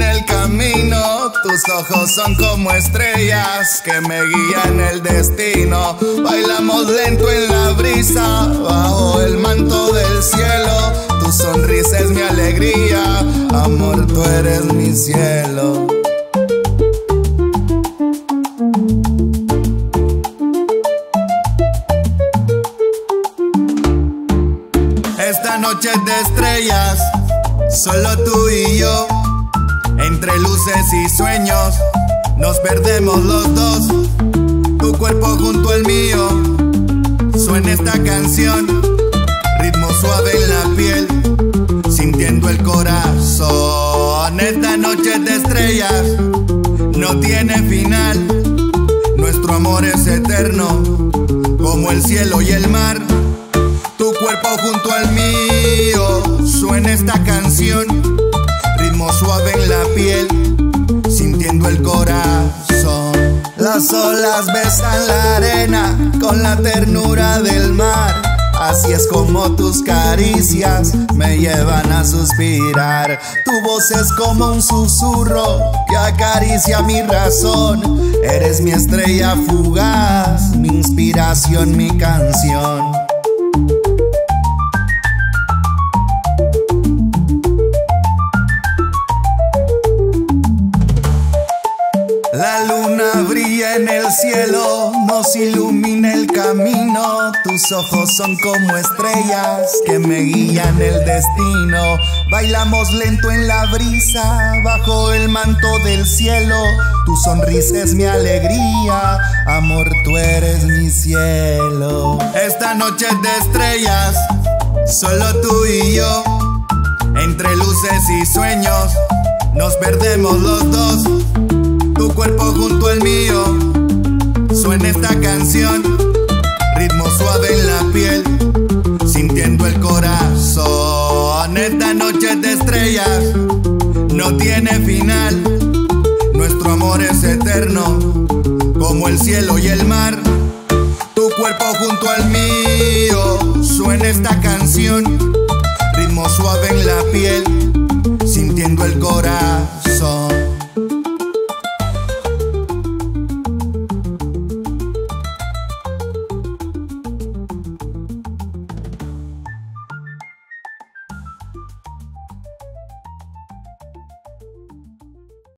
ilumina el camino. Tus ojos son como estrellas que me guían el destino. Bailamos lento en la brisa, bajo el manto del cielo. Tu sonrisa es mi alegría, amor, tú eres mi cielo. Esta noche de estrellas, solo tú y yo. Entre luces y sueños, nos perdemos los dos. Tu cuerpo junto al mío, suena esta canción. Ritmo suave en la piel, sintiendo el corazón. Esta noche de estrellas no tiene final. Nuestro amor es eterno, como el cielo y el mar. Tu cuerpo junto al mío, suena esta canción. Ritmo suave en la piel, sintiendo el corazón. Las olas besan la arena con la ternura del mar. Así es como tus caricias me llevan a suspirar. Tu voz es como un susurro que acaricia mi razón. Eres mi estrella fugaz, mi inspiración, mi canción. La luna brilla en el cielo, nos ilumina el camino. Tus ojos son como estrellas que me guían el destino. Bailamos lento en la brisa, bajo el manto del cielo. Tu sonrisa es mi alegría, amor, tú eres mi cielo. Esta noche de estrellas, solo tú y yo. Entre luces y sueños, nos perdemos los dos. Tu cuerpo junto al mío, suena esta canción. Ritmo suave en la piel, sintiendo el corazón. Esta noche de estrellas no tiene final. Nuestro amor es eterno, como el cielo y el mar. Tu cuerpo junto al mío, suena esta canción. Ritmo suave en la piel, sintiendo el corazón.